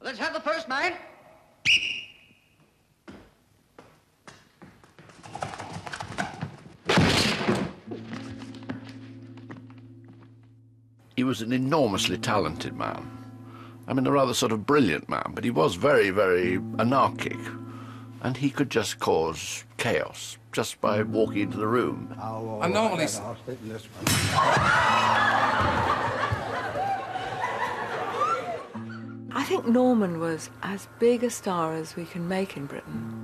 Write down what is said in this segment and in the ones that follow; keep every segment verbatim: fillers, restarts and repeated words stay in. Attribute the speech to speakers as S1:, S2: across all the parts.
S1: Let's have the first man.
S2: He was an enormously talented man. I mean, a rather sort of brilliant man, but he was very, very anarchic. And he could just cause chaos just by walking into the room.
S3: Oh, I normally...
S4: I think Norman was as big a star as we can make in Britain.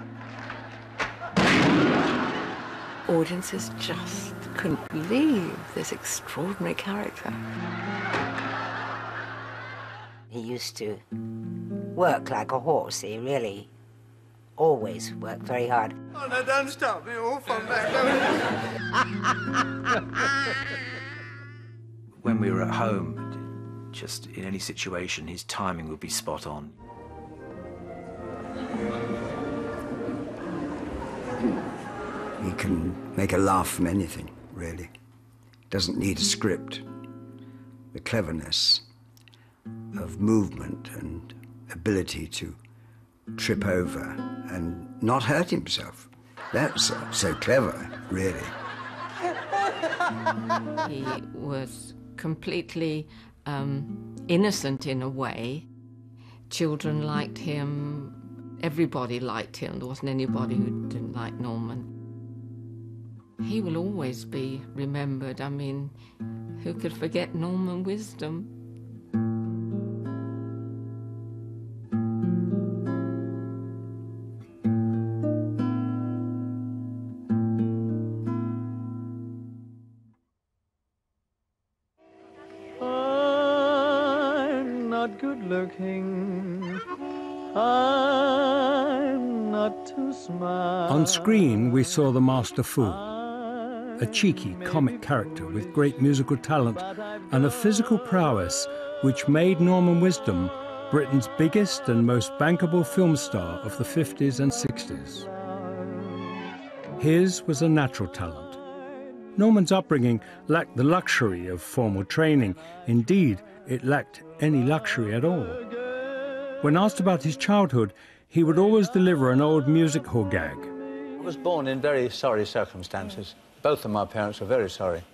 S4: Audiences just couldn't believe this extraordinary character.
S5: He used to work like a horse. He really always worked very hard.
S3: Oh, no, don't stop me off on that.
S6: When we were at home, just in any situation, his timing would be spot on.
S7: He can make a laugh from anything, really. Doesn't need a script. The cleverness of movement and ability to trip over and not hurt himself. That's uh, so clever, really.
S8: He was completely um, innocent in a way. Children liked him. Everybody liked him. There wasn't anybody who didn't like Norman. He will always be remembered. I mean, who could forget Norman Wisdom?
S9: I'm not good looking. I'm not too smart.
S10: On screen, we saw the master fool. A cheeky, comic character with great musical talent and a physical prowess which made Norman Wisdom Britain's biggest and most bankable film star of the fifties and sixties. His was a natural talent. Norman's upbringing lacked the luxury of formal training. Indeed, it lacked any luxury at all. When asked about his childhood, he would always deliver an old music hall gag.
S11: I was born in very sorry circumstances. Both of my parents were very sorry.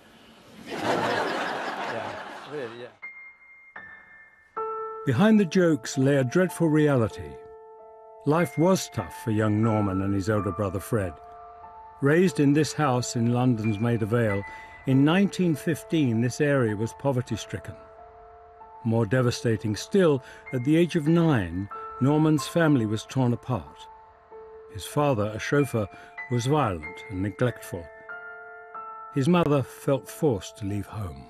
S11: Yeah, really, yeah.
S10: Behind the jokes lay a dreadful reality. Life was tough for young Norman and his older brother Fred. Raised in this house in London's Maida Vale, in nineteen fifteen this area was poverty-stricken. More devastating still, at the age of nine, Norman's family was torn apart. His father, a chauffeur, was violent and neglectful. His mother felt forced to leave home.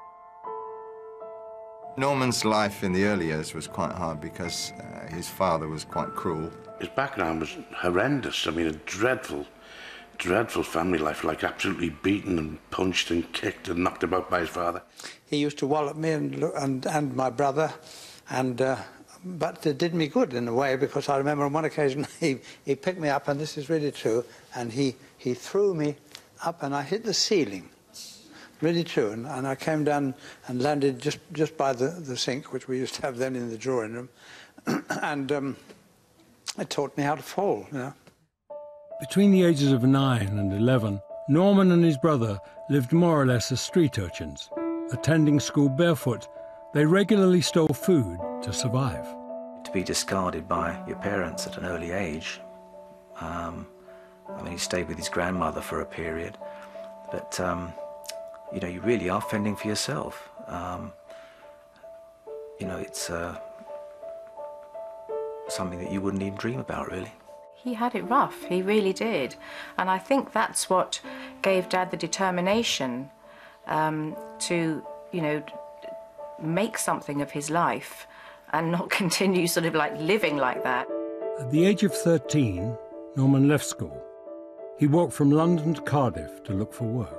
S12: Norman's life in the early years was quite hard because uh, his father was quite cruel.
S13: His background was horrendous. I mean, a dreadful, dreadful family life, like absolutely beaten and punched and kicked and knocked about by his father.
S3: He used to wallop me and, and, and my brother, and uh, but it did me good in a way, because I remember on one occasion he, he picked me up, and this is really true, and he, he threw me up and I hit the ceiling. Really true. And, and I came down and landed just, just by the, the sink, which we used to have then in the drawing room. and um, it taught me how to fall, you know.
S10: Between the ages of nine and eleven, Norman and his brother lived more or less as street urchins. Attending school barefoot, they regularly stole food to survive.
S6: To be discarded by your parents at an early age, um, I mean, he stayed with his grandmother for a period, but, um, you know, you really are fending for yourself. Um, you know, it's uh, something that you wouldn't even dream about, really.
S14: He had it rough, he really did. And I think that's what gave Dad the determination um, to, you know, make something of his life and not continue sort of like living like that.
S10: At the age of thirteen, Norman left school. He walked from London to Cardiff to look for work.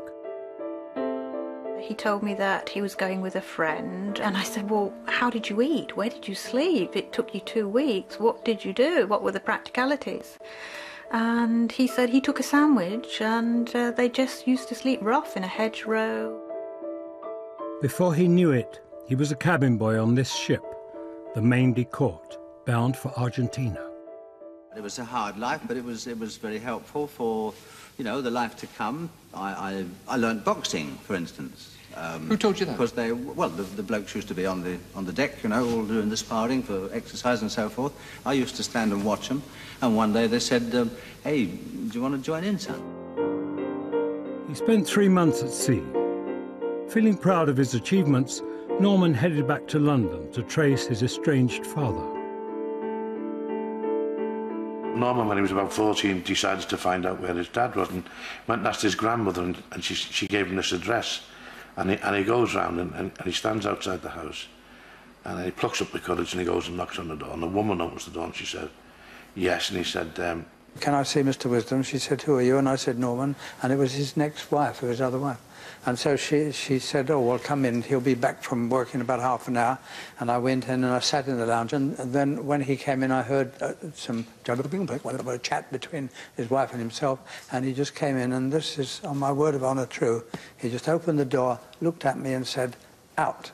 S15: He told me that he was going with a friend, and I said, well, how did you eat? Where did you sleep? It took you two weeks. What did you do? What were the practicalities? And he said he took a sandwich, and uh, they just used to sleep rough in a hedgerow.
S10: Before he knew it, he was a cabin boy on this ship, the Maindy court, bound for Argentina.
S1: It was a hard life, but it was, it was very helpful for, you know, the life to come. I, I, I learnt boxing, for instance. Um,
S16: Who told you that?
S1: Because they, well, the, the blokes used to be on the, on the deck, you know, all doing the sparring for exercise and so forth. I used to stand and watch them, and one day they said, um, hey, do you want to join in, son?
S10: He spent three months at sea. Feeling proud of his achievements, Norman headed back to London to trace his estranged father.
S13: Norman, when he was about fourteen, decided to find out where his dad was, and went and asked his grandmother, and, and she, she gave him this address. And he, and he goes round and, and, and he stands outside the house, and he plucks up the courage and he goes and knocks on the door, and the woman opens the door and she said, yes, and he said, um,
S3: can I see Mister Wisdom? She said, who are you? And I said, Norman, and it was his next wife, his other wife. And so she, she said, oh, well, come in, he'll be back from work in about half an hour. And I went in and I sat in the lounge, and, and then when he came in, I heard uh, some a chat between his wife and himself, and he just came in, and this is, on my word of honour, true. He just opened the door, looked at me and said, out.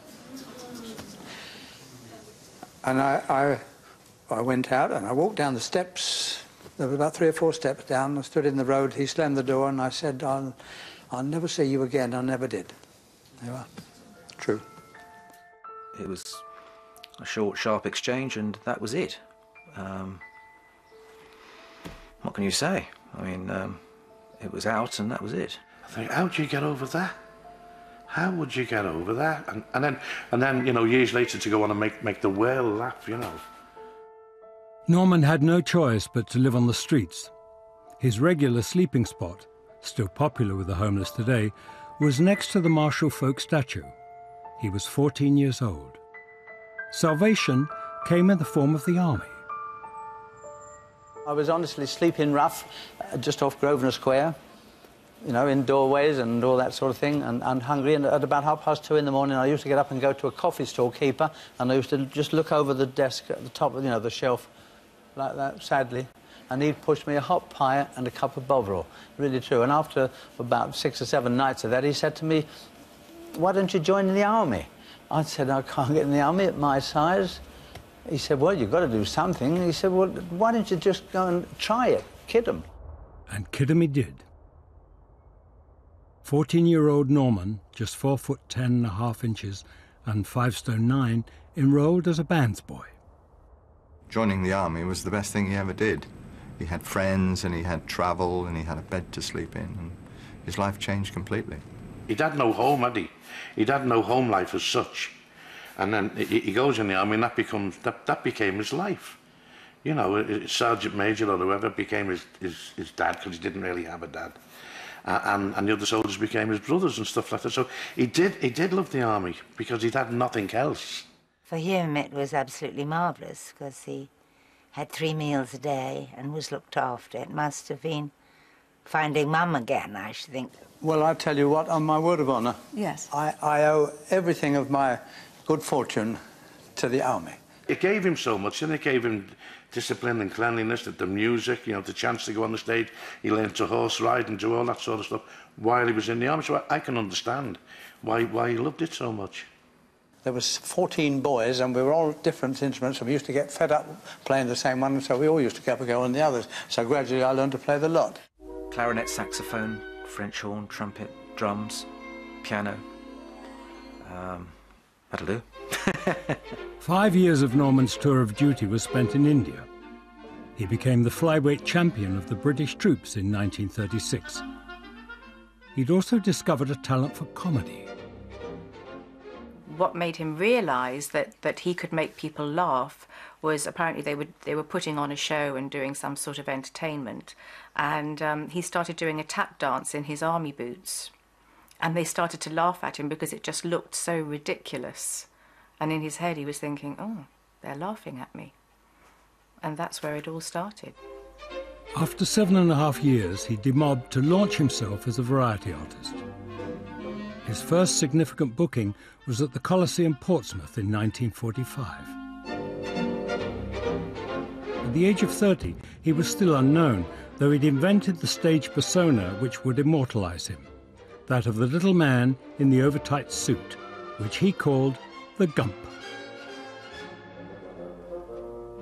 S3: And I, I, I went out and I walked down the steps. There were about three or four steps down. I stood in the road, he slammed the door, and I said, I'll, I'll never see you again. I never did. There you are. True.
S6: It was a short, sharp exchange, and that was it. Um, what can you say? I mean, um, it was out, and that was it.
S13: I think, how do you get over that? How would you get over that? And, and then, and then, you know, years later to go on and make, make the world laugh, you know.
S10: Norman had no choice but to live on the streets. His regular sleeping spot, still popular with the homeless today, was next to the Marshall Folk statue. He was fourteen years old. Salvation came in the form of the army.
S11: I was honestly sleeping rough, uh, just off Grosvenor Square, you know, in doorways and all that sort of thing, and, and hungry. And at about half past two in the morning, I used to get up and go to a coffee stall keeper, and I used to just look over the desk at the top of, you know, the shelf, like that, sadly. And he'd push me a hot pie and a cup of Bovril, really true. And after about six or seven nights of that, he said to me, why don't you join the army? I said, I can't get in the army at my size. He said, well, you've got to do something. He said, well, why don't you just go and try it, kid him?
S10: And kid him he did. Fourteen-year-old Norman, just four foot ten and a half inches and five stone nine, enrolled as a bands boy.
S12: Joining the army was the best thing he ever did. He had friends, and he had travel, and he had a bed to sleep in, and his life changed completely.
S13: He'd had no home, had he? He'd had no home life as such. And then he, he goes in the army, and that, becomes, that, that became his life. You know, Sergeant Major or whoever became his, his, his dad, because he didn't really have a dad. Uh, and, and the other soldiers became his brothers and stuff like that. So he did, he did love the army, because he'd had nothing else.
S5: For him, it was absolutely marvellous, because he had three meals a day and was looked after. It must have been finding Mum again, I should think.
S3: Well, I tell you what, on my word of honour,
S4: yes,
S3: I, I owe everything of my good fortune to the army.
S13: It gave him so much, and it gave him discipline and cleanliness, the, the music, you know, the chance to go on the stage. He learned to horse ride and do all that sort of stuff while he was in the army. So I, I can understand why, why he loved it so much.
S3: There was fourteen boys, and we were all different instruments, and we used to get fed up playing the same one, so we all used to go up and go on the others. So gradually I learned to play the lot.
S6: Clarinet, saxophone, French horn, trumpet, drums, piano. Um, that'll do.
S10: Five years of Norman's tour of duty was spent in India. He became the flyweight champion of the British troops in nineteen thirty-six. He'd also discovered a talent for comedy.
S14: What made him realise that, that he could make people laugh was apparently they, would, they were putting on a show and doing some sort of entertainment. And um, he started doing a tap dance in his army boots. And they started to laugh at him because it just looked so ridiculous. And in his head he was thinking, oh, they're laughing at me. And that's where it all started.
S10: After seven and a half years, he demobbed to launch himself as a variety artist. His first significant booking was at the Coliseum Portsmouth in nineteen forty-five. At the age of thirty, he was still unknown, though he'd invented the stage persona which would immortalise him, that of the little man in the overtight suit, which he called the Gump.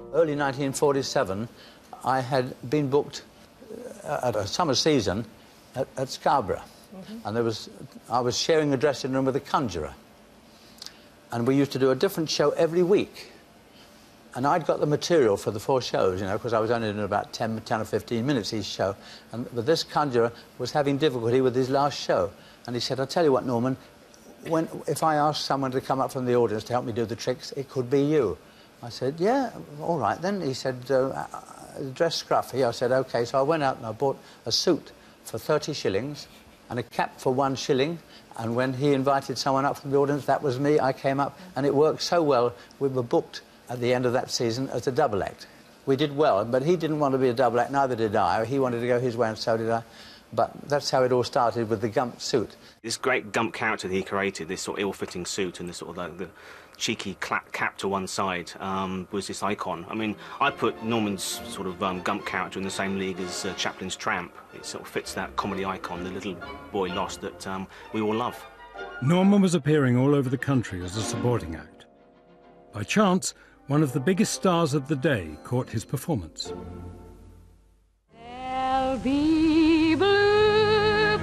S11: Early nineteen forty-seven, I had been booked at a summer season at, at Scarborough. Mm-hmm. And there was, I was sharing a dressing room with a conjurer. And we used to do a different show every week. And I'd got the material for the four shows, you know, because I was only doing about ten, ten or fifteen minutes each show. And, but this conjurer was having difficulty with his last show. And he said, I'll tell you what, Norman, when, if I ask someone to come up from the audience to help me do the tricks, it could be you. I said, yeah, all right then. He said, uh, dress scruffy. I said, OK. So I went out and I bought a suit for thirty shillings and a cap for one shilling. And when he invited someone up from the audience, that was me. I came up, and it worked so well, we were booked at the end of that season as a double act. We did well, but he didn't want to be a double act, neither did I. He wanted to go his way, and so did I. But that's how it all started, with the Gump suit.
S16: This great Gump character that he created, this sort of ill-fitting suit and this sort of like the cheeky cap to one side, um, was this icon. I mean, I put Norman's sort of um, Gump character in the same league as uh, Chaplin's Tramp. It sort of fits that comedy icon, the little boy lost, that um, we all love.
S10: Norman was appearing all over the country as a supporting act. By chance, one of the biggest stars of the day caught his performance.
S17: There'll be bluebirds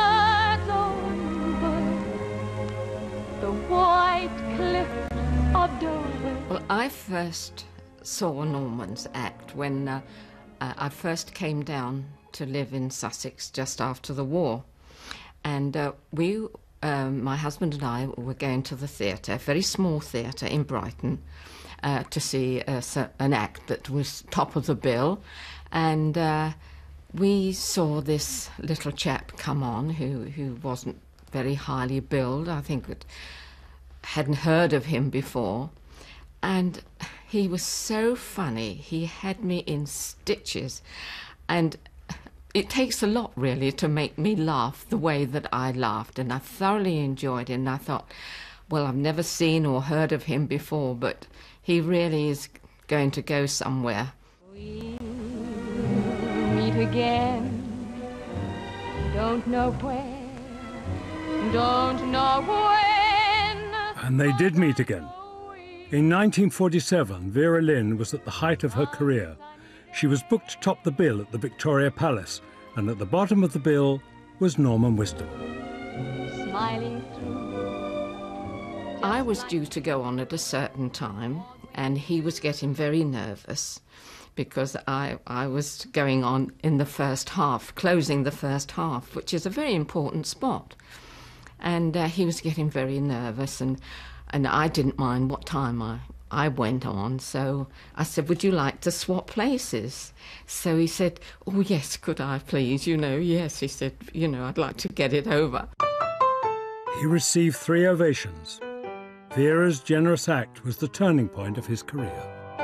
S17: over the white cliff of Dover.
S8: Well, I first saw Norman's act when uh, uh, I first came down to live in Sussex just after the war. And uh, we, um, my husband and I, were going to the theatre, a very small theatre in Brighton, uh, to see uh, an act that was top of the bill. And uh, we saw this little chap come on who, who wasn't very highly billed. I think that hadn't heard of him before. And he was so funny. He had me in stitches. And it takes a lot, really, to make me laugh the way that I laughed. And I thoroughly enjoyed it. And I thought, well, I've never seen or heard of him before, but he really is going to go somewhere.
S17: We'll meet again. Don't know where. Don't know when.
S10: And they did meet again. In nineteen forty-seven, Vera Lynn was at the height of her career. She was booked to top the bill at the Victoria Palace, and at the bottom of the bill was Norman Wisdom.
S17: Smiling through.
S8: I was due to go on at a certain time, and he was getting very nervous because I, I was going on in the first half, closing the first half, which is a very important spot. And uh, he was getting very nervous, and, and I didn't mind what time I... I went on, so I said, would you like to swap places? So he said, oh, yes, could I please? You know, yes, he said, you know, I'd like to get it over.
S10: He received three ovations. Vera's generous act was the turning point of his career.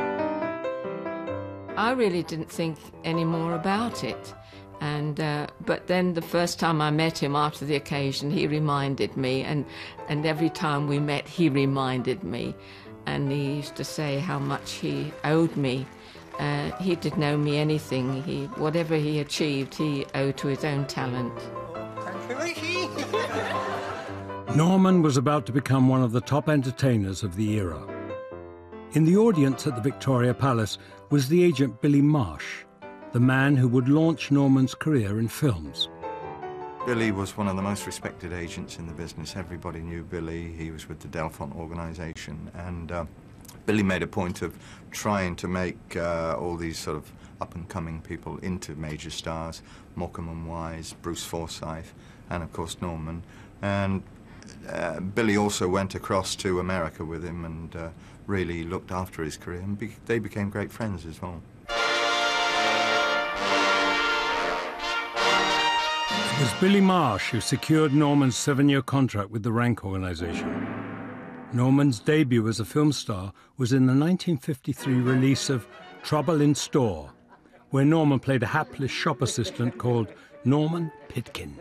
S8: I really didn't think any more about it. And, uh, but then the first time I met him after the occasion, he reminded me, and, and every time we met, he reminded me. And he used to say how much he owed me. Uh, he didn't owe me anything. He, whatever he achieved, he owed to his own talent.
S10: Norman was about to become one of the top entertainers of the era. In the audience at the Victoria Palace was the agent Billy Marsh, the man who would launch Norman's career in films.
S12: Billy was one of the most respected agents in the business. Everybody knew Billy. He was with the Delphont organisation, and uh, Billy made a point of trying to make uh, all these sort of up-and-coming people into major stars, Morecambe and Wise, Bruce Forsyth, and of course Norman. And uh, Billy also went across to America with him and uh, really looked after his career, and be they became great friends as well.
S10: It was Billy Marsh who secured Norman's seven-year contract with the Rank organisation. Norman's debut as a film star was in the nineteen fifty-three release of Trouble in Store, where Norman played a hapless shop assistant called Norman Pitkin.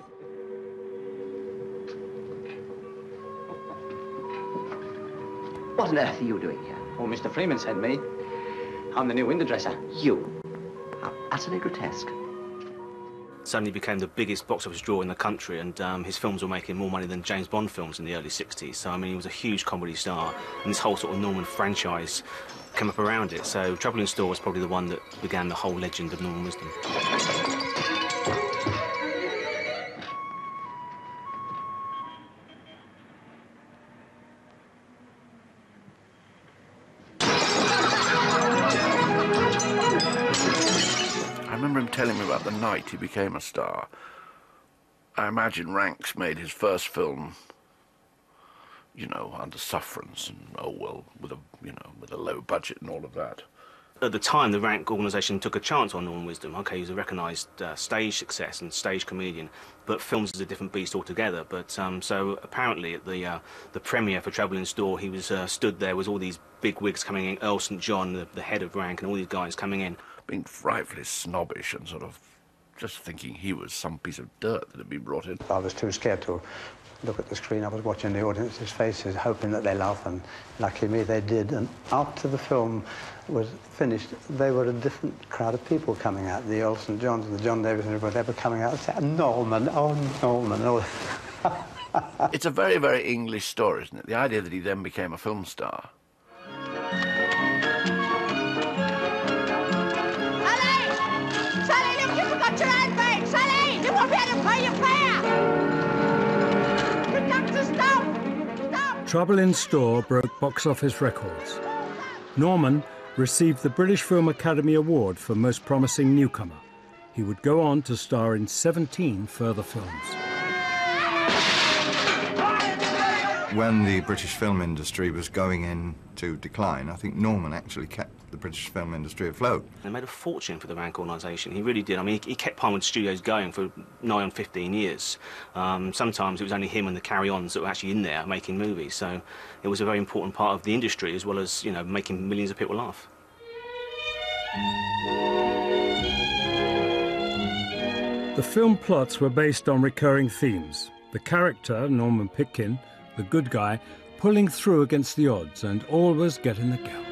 S18: What on earth are you doing here? Oh, Mister Freeman sent me. I'm the new window dresser. You? How utterly grotesque.
S16: Suddenly became the biggest box office draw in the country, and um, his films were making more money than James Bond films in the early sixties. So, I mean, he was a huge comedy star, and this whole sort of Norman franchise came up around it. So Chaplin Store was probably the one that began the whole legend of Norman Wisdom.
S2: I remember him telling me about the night he became a star. I imagine Ranks made his first film, you know, under sufferance and, oh well, with a, you know, with a low budget and all of that.
S16: At the time, the Rank organisation took a chance on Norman Wisdom. OK, he was a recognised uh, stage success and stage comedian, but films is a different beast altogether. But um, so apparently at the uh, the premiere for Chaplin Store, he was uh, stood there with all these big wigs coming in, Earl Saint John, the, the head of Rank, and all these guys coming in.
S2: Being frightfully snobbish and sort of just thinking he was some piece of dirt that had been brought in.
S3: I was too scared to look at the screen. I was watching the audience's faces, hoping that they laugh, and lucky me, they did. And after the film was finished, they were a different crowd of people coming out. The Earl Saint Johns and the John Davis and everybody, they were coming out and saying, Norman, oh, Norman. Oh.
S2: It's a very, very English story, isn't it? The idea that he then became a film star.
S10: Chaplin Store broke box office records. Norman received the British Film Academy Award for Most Promising Newcomer. He would go on to star in seventeen further films.
S12: When the British film industry was going into decline, I think Norman actually kept the British film industry afloat.
S16: They made a fortune for the Rank organisation. He really did. I mean, he, he kept Pinewood Studios going for nigh on fifteen years. Um, sometimes it was only him and the carry-ons that were actually in there making movies. So it was a very important part of the industry, as well as, you know, making millions of people laugh.
S10: The film plots were based on recurring themes. The character, Norman Pitkin, the good guy, pulling through against the odds and always getting the girl.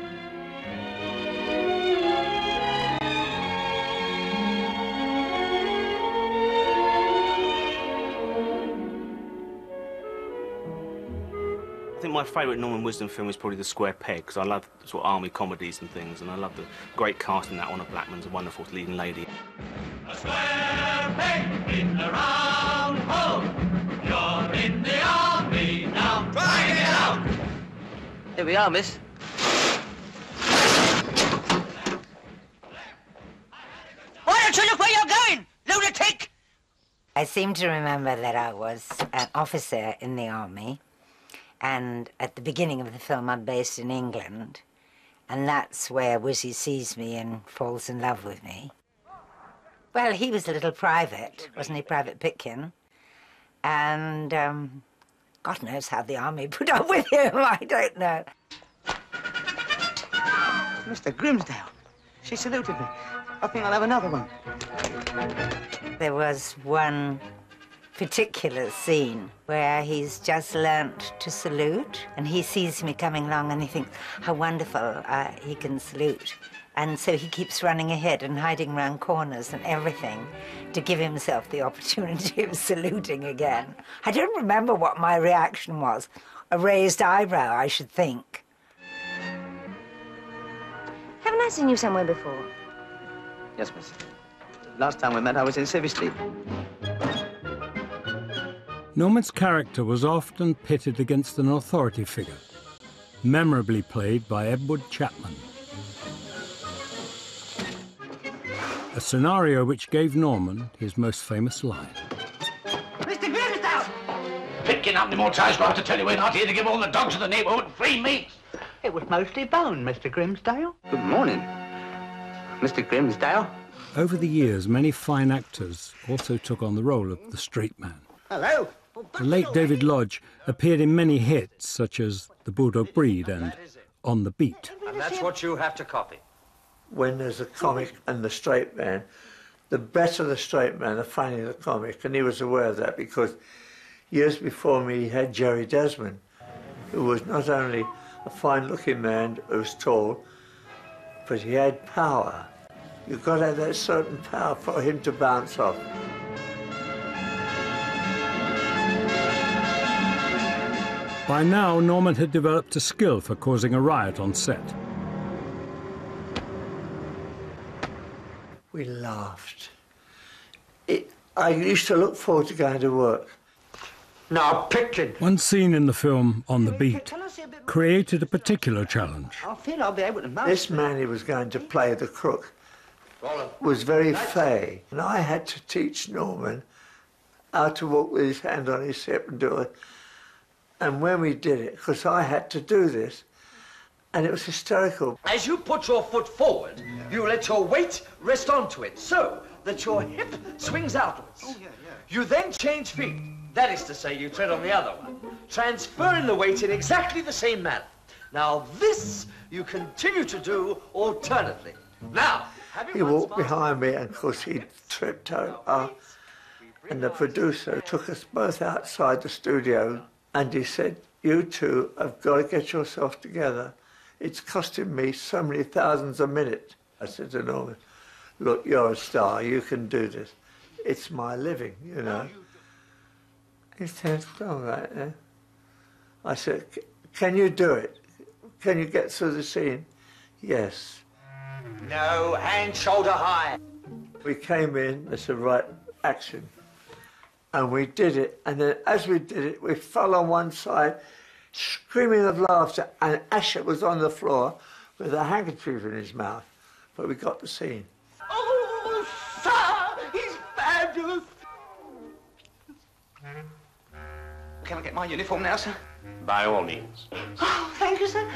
S16: I think my favourite Norman Wisdom film is probably The Square Peg, because I love sort of army comedies and things, and I love the great cast in that. Honor Blackman's a wonderful leading lady.
S19: A square peg in the round hole. You're in the army now. Try and get out.
S18: Here we are, miss.
S5: Why don't you look where you're going, lunatic? I seem to remember that I was an officer in the army, and at the beginning of the film I'm based in England, and that's where Wizzy sees me and falls in love with me. Well, he was a little private, wasn't he, Private Pitkin? And um, God knows how the army put up with him, I don't know.
S18: Mister Grimsdale, she saluted me. I think I'll have another one.
S5: There was one particular scene where he's just learnt to salute, and he sees me coming along and he thinks how wonderful uh, he can salute. And so he keeps running ahead and hiding around corners and everything to give himself the opportunity of saluting again. I don't remember what my reaction was. A raised eyebrow, I should think.
S17: Haven't I seen you somewhere before?
S18: Yes, miss. Last time we met, I was in Civvy Street.
S10: Norman's character was often pitted against an authority figure, memorably played by Edward Chaplin. A scenario which gave Norman his most famous line.
S18: Mister Grimsdale!
S20: Pitkin, how many more times do I have to tell you we're not here to give all the dogs of the neighbourhood free meat?
S18: It was mostly bone, Mister Grimsdale. Good morning, Mister Grimsdale.
S10: Over the years, many fine actors also took on the role of the straight man.
S18: Hello.
S10: The late David Lodge appeared in many hits, such as The Bulldog Breed and On the Beat.
S6: And that's what you have to copy.
S9: When there's a comic and the straight man, the better the straight man, the funnier the comic. And he was aware of that because years before me, he had Jerry Desmond, who was not only a fine-looking man who was tall, but he had power. You've got to have that certain power for him to bounce off.
S10: By now, Norman had developed a skill for causing a riot on set.
S9: We laughed. It, I used to look forward to going to work. Now, picture.
S10: One scene in the film, On the Beat, created a particular challenge.
S18: I feel I'll be able to master
S9: This man he was going to play the crook was very fey, and I had to teach Norman how to walk with his hand on his hip and do it. And when we did it, because I had to do this, and it was hysterical.
S21: As you put your foot forward, you let your weight rest onto it, so that your hip swings outwards. Oh, yeah, yeah. You then change feet. That is to say, you tread on the other one, transferring the weight in exactly the same manner. Now, this you continue to do alternately. Now,
S9: he walked behind me, and of course he tripped over, and the producer took us both outside the studio, and he said, "You two have got to get yourself together. It's costing me so many thousands a minute." I said to Norman, "Look, you're a star, you can do this. It's my living, you know." He said, "All right, then." I said, "Can you do it? Can you get through the scene?" "Yes."
S21: No, hand shoulder high.
S9: We came in, I said, "Right, action." And we did it, and then as we did it, we fell on one side, screaming of laughter, and Asher was on the floor with a handkerchief in his mouth. But we got the scene.
S21: Oh, sir, he's fabulous.
S18: Can I get my uniform now, sir?
S20: By all means.
S18: Oh, thank you, sir.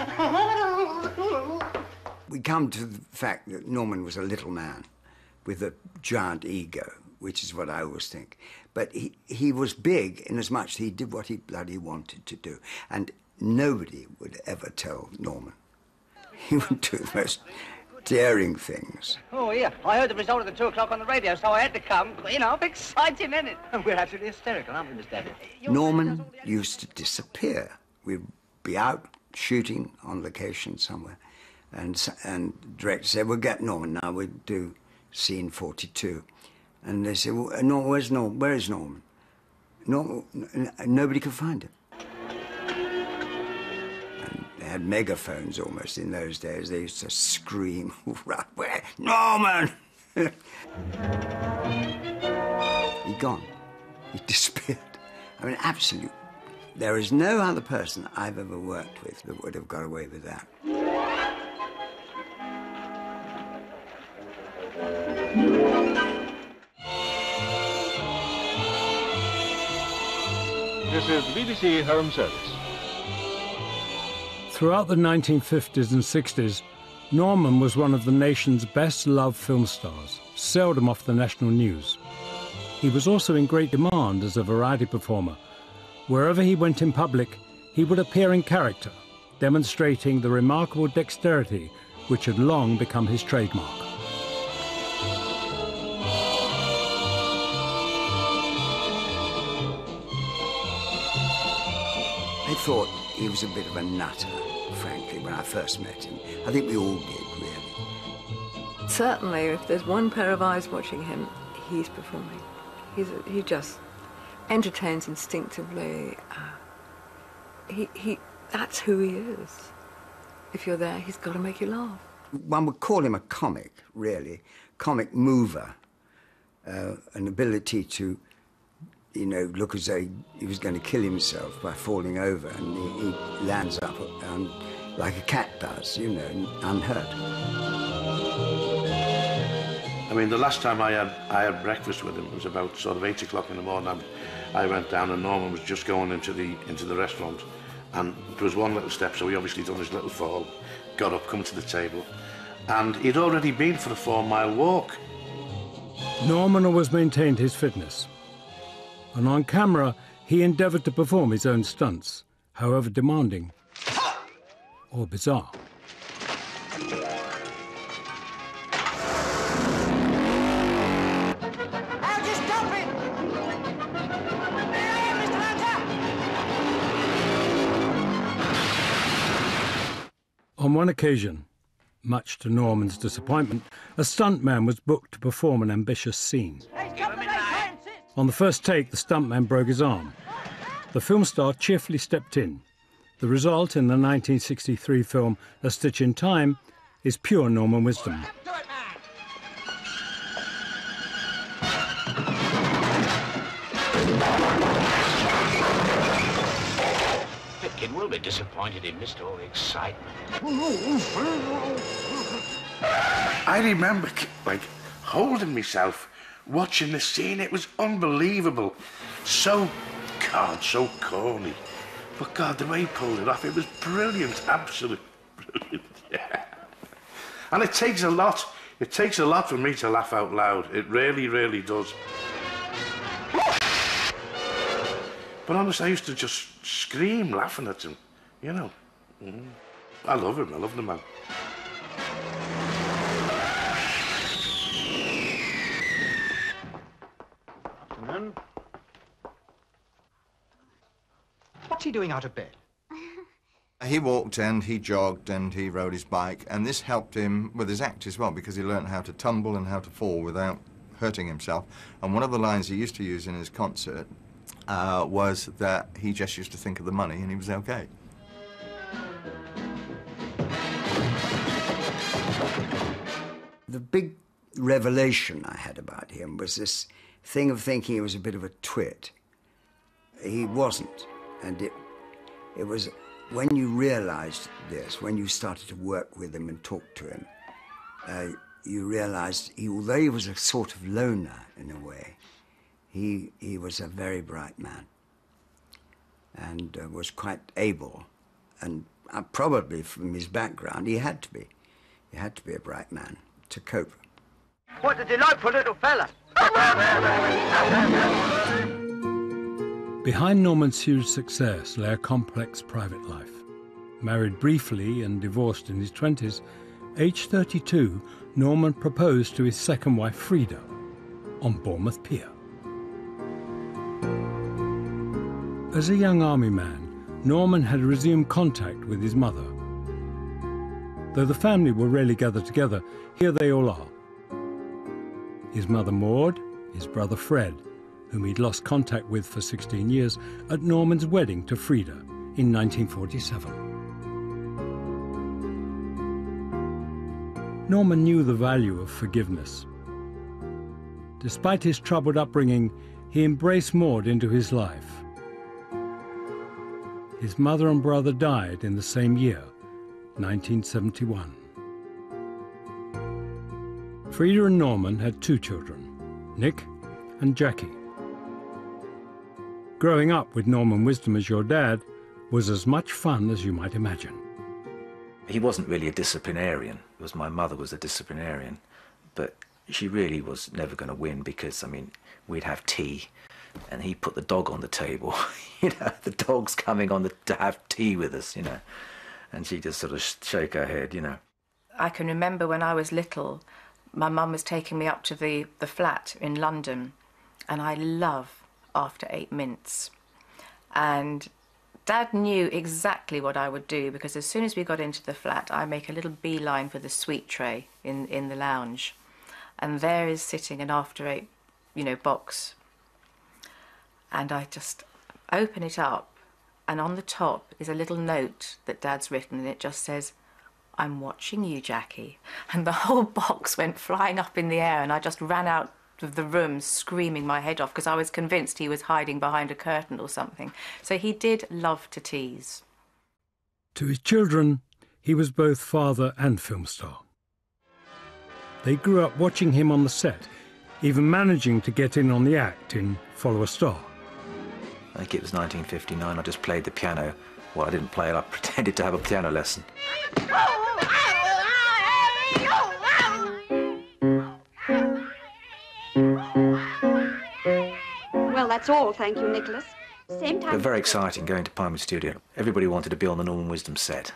S7: We come to the fact that Norman was a little man with a giant ego, which is what I always think. But he, he was big in as much he did what he bloody wanted to do. And nobody would ever tell Norman. He would do the most daring things.
S18: Oh, yeah. I heard the result of the two o'clock on the radio, so I had to come. You know, exciting, isn't it? And we're absolutely hysterical, aren't we, Miss Davies?
S7: Norman used to disappear. We'd be out shooting on location somewhere. And, and the director said, "We'll get Norman now, we'll do scene forty-two. And they said, well, no, where's Norman? Where is Norman? No, nobody could find him. And they had megaphones almost in those days. They used to scream, "Right where? Norman!" He'd gone. He disappeared. I mean, absolute. There is no other person I've ever worked with that would have got away with that.
S22: This is the B B C Home Service.
S10: Throughout the nineteen fifties and sixties, Norman was one of the nation's best-loved film stars, seldom off the national news. He was also in great demand as a variety performer. Wherever he went in public, he would appear in character, demonstrating the remarkable dexterity which had long become his trademark.
S7: I thought he was a bit of a nutter, frankly, when I first met him. I think we all did, really.
S4: Certainly, if there's one pair of eyes watching him, he's performing. He's a, he just entertains instinctively. Uh, he, he, that's who he is. If you're there, he's got to make you laugh.
S7: One would call him a comic, really, comic mover, uh, an ability to, you know, look as though he, he was going to kill himself by falling over, and he, he lands up um, like a cat does, you know, unhurt.
S13: I mean, the last time I had I had breakfast with him, it was about sort of eight o'clock in the morning. I, I went down, and Norman was just going into the into the restaurant, and there was one little step, so he obviously done his little fall, got up, come to the table, and he'd already been for a four-mile walk.
S10: Norman always maintained his fitness. And on camera, he endeavoured to perform his own stunts, however demanding or bizarre.
S19: How'd you stop it? There I am, Mister Hunter!
S10: On one occasion, much to Norman's disappointment, a stuntman was booked to perform an ambitious scene. On the first take, the stuntman broke his arm. The film star cheerfully stepped in. The result in the nineteen sixty-three film A Stitch in Time is pure Norman wisdom.
S20: kid will be disappointed he missed all the excitement.
S13: I remember, like, holding myself, watching the scene. It was unbelievable. So, God, so corny. But, God, the way he pulled it off, it was brilliant, absolutely brilliant, yeah. And it takes a lot. It takes a lot for me to laugh out loud. It really, really does. But honestly, I used to just scream laughing at him, you know. Mm. I love him, I love the man.
S18: Afternoon. What's he doing out of bed?
S12: He walked and he jogged and he rode his bike, and this helped him with his act as well, because he learned how to tumble and how to fall without hurting himself. And one of the lines he used to use in his concert uh, was that he just used to think of the money and he was okay.
S7: The big revelation I had about him was this thing of thinking he was a bit of a twit. He wasn't, and it, it was when you realised this, when you started to work with him and talk to him, uh, you realised, he, although he was a sort of loner in a way, he, he was a very bright man and uh, was quite able, and uh, probably from his background, he had to be. He had to be a bright man to cope.
S21: What a delightful little fella.
S10: Behind Norman's huge success lay a complex private life. Married briefly and divorced in his twenties, aged thirty-two, Norman proposed to his second wife, Frida, on Bournemouth Pier. As a young army man, Norman had resumed contact with his mother. Though the family were rarely gathered together, here they all are. His mother Maud, his brother Fred, whom he'd lost contact with for sixteen years, at Norman's wedding to Frida in nineteen forty-seven. Norman knew the value of forgiveness. Despite his troubled upbringing, he embraced Maud into his life. His mother and brother died in the same year, nineteen seventy-one. Frida and Norman had two children, Nick and Jackie. Growing up with Norman Wisdom as your dad was as much fun as you might imagine.
S6: He wasn't really a disciplinarian. It was my mother was a disciplinarian, but she really was never going to win because, I mean, we'd have tea and he put the dog on the table. You know, the dog's coming on the, to have tea with us, you know, and she just sort of shake her head, you know.
S14: I can remember when I was little, my mum was taking me up to the, the flat in London, and I love After Eight Mints. And Dad knew exactly what I would do, because as soon as we got into the flat, I make a little beeline for the sweet tray in, in the lounge. And there is sitting an After Eight, you know, box. And I just open it up, and on the top is a little note that Dad's written, and it just says, "I'm watching you, Jackie." And the whole box went flying up in the air, and I just ran out of the room screaming my head off because I was convinced he was hiding behind a curtain or something. So he did love to tease.
S10: To his children, he was both father and film star. They grew up watching him on the set, even managing to get in on the act in Follow a Star.
S6: I think it was nineteen fifty-nine, I just played the piano. Well, I didn't play it, I pretended to have a piano lesson.
S1: Well, that's all, thank you, Nicholas. Same time.
S6: But very exciting going to Pinewood Studio. Everybody wanted to be on the Norman Wisdom set.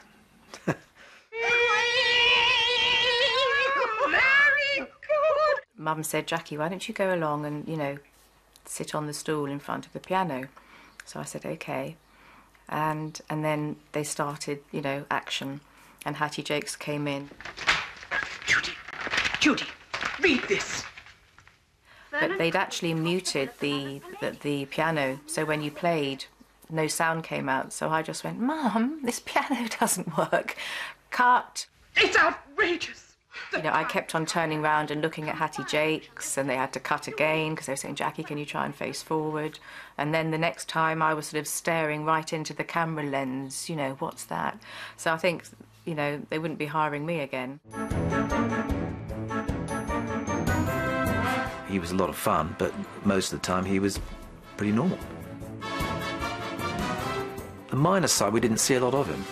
S14: Mum said, "Jackie, why don't you go along and, you know, sit on the stool in front of the piano?" So I said, "Okay." And and then they started, you know, action, and Hattie Jakes came in.
S15: Judy, Judy, read this.
S14: But they'd actually muted the, the the piano, so when you played, no sound came out. So I just went, "Mum, this piano doesn't work. Cut."
S15: It's outrageous.
S14: You know, I kept on turning round and looking at Hattie Jakes, and they had to cut again because they were saying, Jackie, can you try and face forward? And then the next time I was sort of staring right into the camera lens, you know, what's that? So I think, you know, they wouldn't be hiring me again.
S6: He was a lot of fun, but most of the time he was pretty normal. The minus side, we didn't see a lot of him.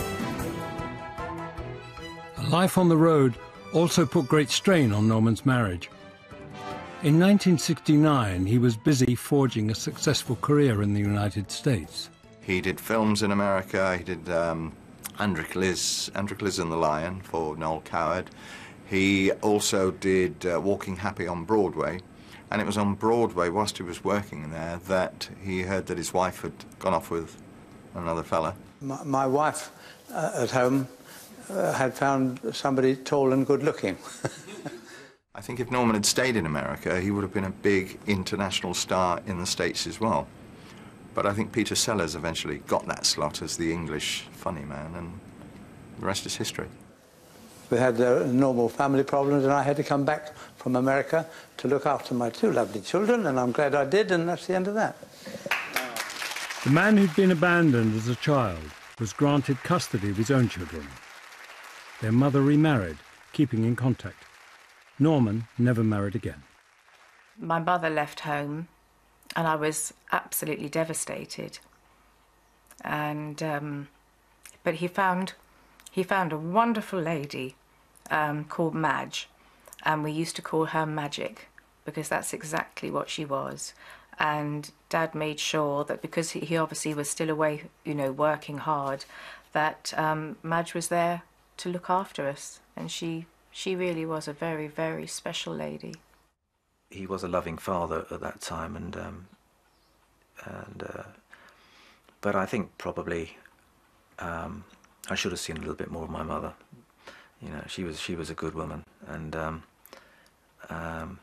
S10: Life on the road also put great strain on Norman's marriage. In nineteen sixty-nine, he was busy forging a successful career in the United States.
S12: He did films in America. He did um, Androcles, Androcles and the Lion for Noel Coward. He also did uh, Walking Happy on Broadway, and it was on Broadway, whilst he was working there, that he heard that his wife had gone off with another fella.
S3: My, my wife uh, at home uh, had found somebody tall and good-looking.
S12: I think if Norman had stayed in America, he would have been a big international star in the States as well. But I think Peter Sellers eventually got that slot as the English funny man, and the rest is history.
S3: We had uh, normal family problems, and I had to come back from America to look after my two lovely children, and I'm glad I did, and that's the end of that.
S10: The man who'd been abandoned as a child was granted custody of his own children. Their mother remarried, keeping in contact. Norman never married again.
S14: My mother left home, and I was absolutely devastated. And um, but he found he found a wonderful lady um, called Madge, and we used to call her Magic because that's exactly what she was. And Dad made sure that because he, he obviously was still away, you know, working hard, that um, Madge was there to look after us, and she she really was a very, very special lady.
S6: He was a loving father at that time, and um, and uh, but I think probably um, I should have seen a little bit more of my mother. You know, she was she was a good woman, and um, um,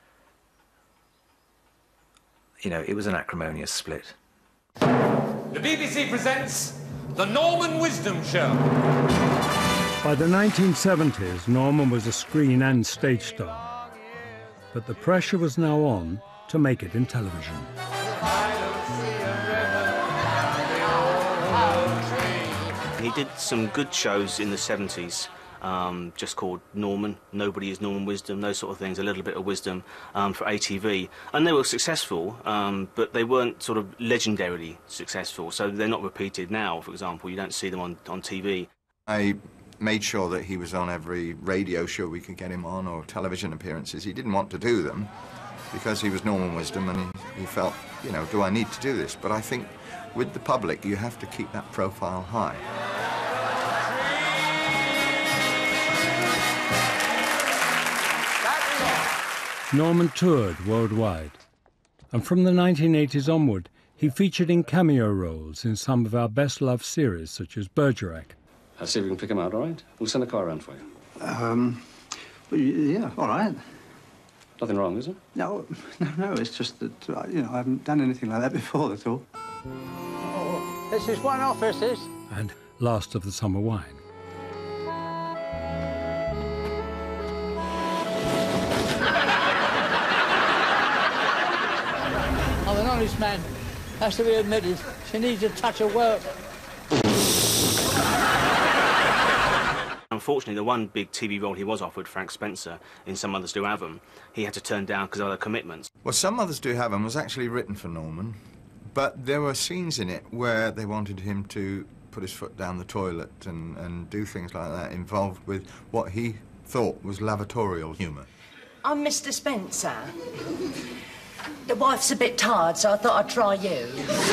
S6: you know, it was an acrimonious split.
S8: The B B C presents the Norman Wisdom Show.
S10: By the nineteen seventies, Norman was a screen and stage star. But the pressure was now on to make it in television.
S16: He did some good shows in the seventies, um, just called Norman, Nobody is Norman Wisdom, those sort of things, a little bit of wisdom um, for A T V. And they were successful, um, but they weren't sort of legendarily successful, so they're not repeated now, for example. You don't see them on, on T V.
S12: I made sure that he was on every radio show we could get him on, or television appearances. He didn't want to do them because he was Norman Wisdom, and he, he felt, you know, do I need to do this? But I think with the public, you have to keep that profile high.
S10: Norman toured worldwide, and from the nineteen eighties onward, he featured in cameo roles in some of our best-loved series, such as Bergerac.
S11: I'll see if we can pick him out, all right? We'll send a car around for you.
S3: Um, well, yeah, all right.
S11: Nothing wrong, is there?
S3: No, no, no, it's just that, uh, you know, I haven't done anything like that before, that's all. Oh, this is one off, this is.
S10: And Last of the Summer Wine.
S23: I'm an honest man. Has to be admitted. She needs a touch of work.
S16: Unfortunately, the one big T V role he was offered, Frank Spencer, in Some Others Do Have 'Em, he had to turn down because of other commitments.
S12: Well, Some Others Do Have 'Em was actually written for Norman, but there were scenes in it where they wanted him to put his foot down the toilet and, and do things like that, involved with what he thought was lavatorial humour.
S24: I'm Mister Spencer. The wife's a bit tired, so I thought I'd try you.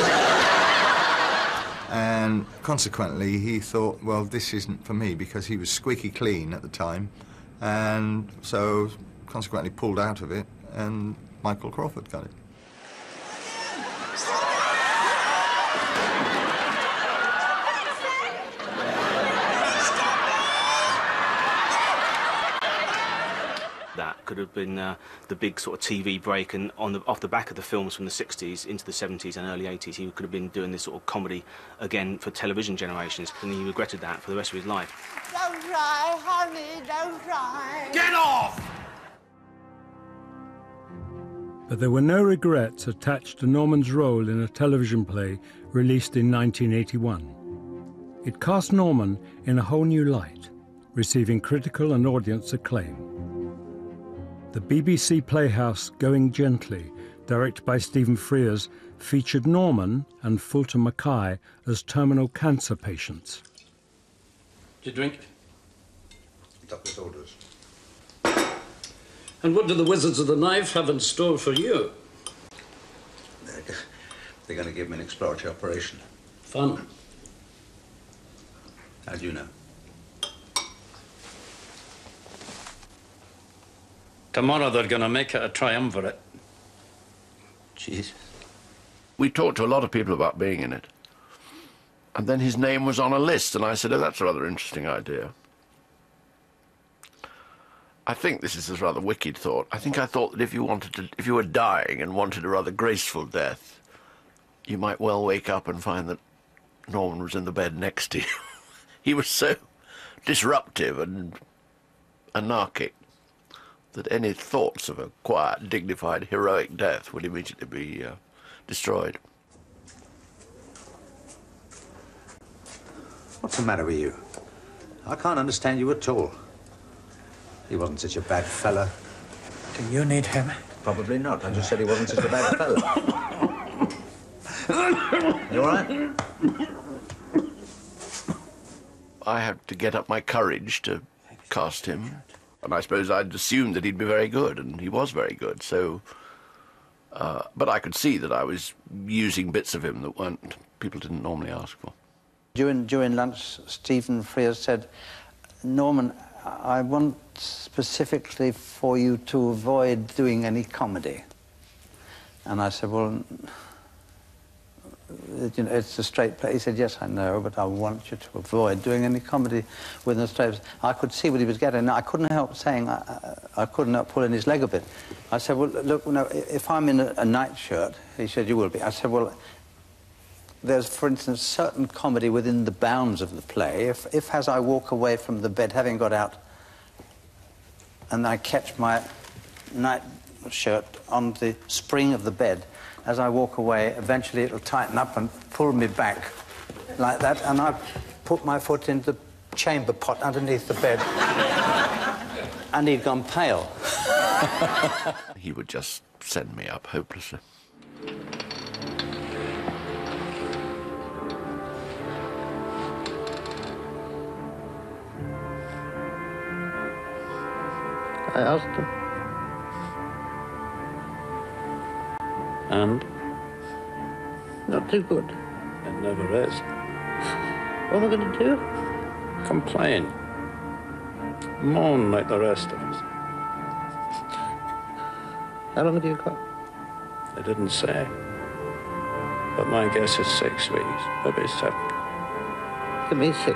S12: And consequently, he thought, well, this isn't for me, because he was squeaky clean at the time, and so consequently pulled out of it, and Michael Crawford got it.
S16: that. Could have been uh, the big sort of T V break, and on the, off the back of the films from the sixties into the seventies and early eighties, he could have been doing this sort of comedy again for television generations, and he regretted that for the rest of his life.
S2: Don't cry, honey, don't cry.
S8: Get off!
S10: But there were no regrets attached to Norman's role in a television play released in nineteen eighty-one. It cast Norman in a whole new light, receiving critical and audience acclaim. The B B C playhouse Going Gently, directed by Stephen Frears, featured Norman and Fulton Mackay as terminal cancer patients.
S5: Do you drink?
S12: Doctor's orders.
S5: And what do the Wizards of the Knife have in store for you?
S3: They're, they're going to give me an exploratory operation.
S5: Fun.
S3: How do you know?
S5: Tomorrow they're going to make it a triumvirate.
S3: Jesus.
S9: We talked to a lot of people about being in it. And then his name was on a list, and I said, oh, that's a rather interesting idea. I think this is a rather wicked thought. I think I thought that if you wanted to, if you were dying and wanted a rather graceful death, you might well wake up and find that Norman was in the bed next to you. He was so disruptive and anarchic that any thoughts of a quiet, dignified, heroic death would immediately be uh, destroyed.
S3: What's the matter with you? I can't understand you at all. He wasn't such a bad fella.
S17: Do you need him?
S3: Probably not. I just said he wasn't such a bad fella. You all right?
S9: I had to get up my courage to cast him. And I suppose I'd assumed that he'd be very good, and he was very good, so... Uh, but I could see that I was using bits of him that weren't, people didn't normally ask for.
S3: During, during lunch, Stephen Frears said, Norman, I want specifically for you to avoid doing any comedy. And I said, well, you know, it's a straight play. He said, yes, I know, but I want you to avoid doing any comedy within a straight. I could see what he was getting. I couldn't help saying, I, I, I couldn't help pulling his leg a bit. I said, well, look, no, if I'm in a, a nightshirt, he said, you will be. I said, well, there's, for instance, certain comedy within the bounds of the play. If, if as I walk away from the bed, having got out, and I catch my nightshirt on the spring of the bed, as I walk away, eventually it'll tighten up and pull me back like that, and I put my foot in the chamber pot underneath the bed, and he'd gone pale.
S9: He would just send me up hopelessly.
S17: I asked him. And? Not too good.
S5: It never is.
S17: What am I going to do?
S5: Complain. Moan like the rest of us.
S17: How long have you got?
S5: They didn't say. But my guess is six weeks, maybe seven.
S17: Give me six.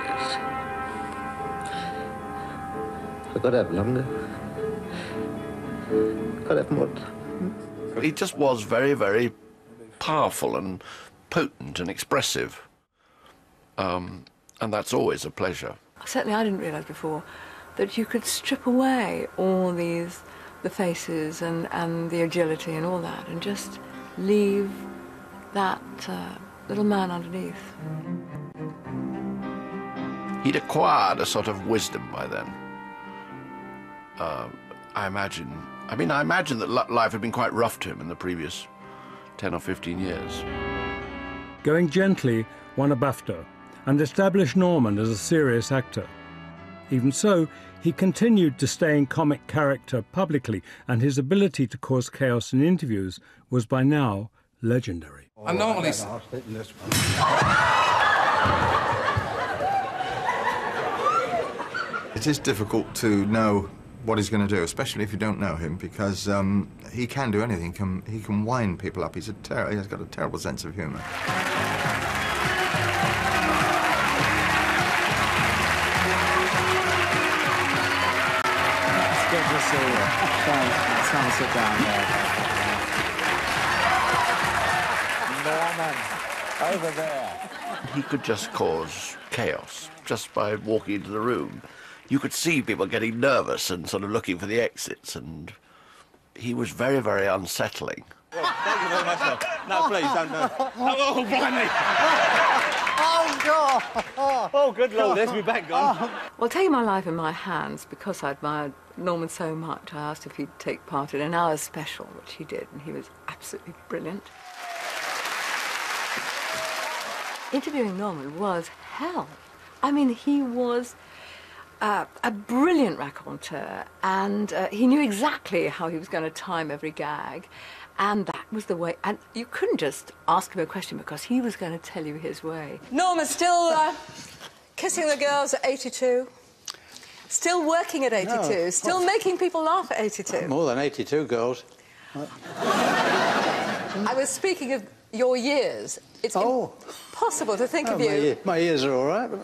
S17: I've got to have longer. I've got to have more.
S9: He just was very, very powerful and potent and expressive. Um, and that's always a pleasure.
S4: Certainly I didn't realise before that you could strip away all these, the faces and, and the agility and all that, and just leave that uh, little man underneath.
S9: He'd acquired a sort of wisdom by then. Uh, I imagine... I mean, I imagine that life had been quite rough to him in the previous ten or fifteen years.
S10: Going Gently won a BAFTA and established Norman as a serious actor. Even so, he continued to stay in comic character publicly, and his ability to cause chaos in interviews was by now legendary.
S8: I normally...
S12: It is difficult to know what he's going to do, especially if you don't know him, because um, he can do anything. He can, he can wind people up. He's a ter he's got a terrible sense of humour.
S13: good to see you. Thanks. Come sit down there. Norman, over there.
S9: He could just cause chaos just by walking into the room. You could see people getting nervous and sort of looking for the exits, and he was very, very unsettling.
S19: Well, thank you very much, sir. No, please, don't do it. Oh, oh, blimey!
S23: Oh, God!
S19: Oh, good Lord, there's me back gone.
S4: Well, taking my life in my hands, because I admired Norman so much, I asked if he'd take part in an hour's special, which he did, and he was absolutely brilliant. Interviewing Norman was hell. I mean, he was uh, a brilliant raconteur, and uh, he knew exactly how he was going to time every gag, and that was the way. And you couldn't just ask him a question because he was going to tell you his way.
S20: Norma, still uh, kissing the girls at eighty-two? Still working at eighty-two?
S3: No.
S20: Still
S3: What?
S20: making people laugh at eighty-two?
S3: More than eighty-two girls.
S20: I was speaking of your years. It's
S3: oh.
S20: impossible to think
S3: Oh,
S20: of you.
S3: My, ear, my ears are all right.